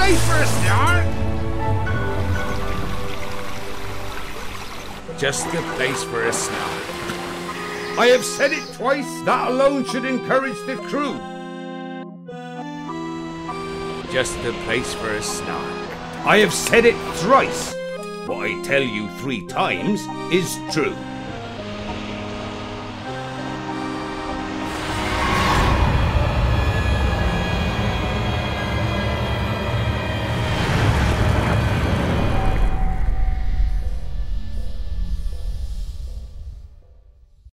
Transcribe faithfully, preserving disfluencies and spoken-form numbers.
place for a Snark! Just the place for a Snark. I have said it twice, that alone should encourage the crew. Just the place for a Snark. I have said it thrice. What I tell you three times is true.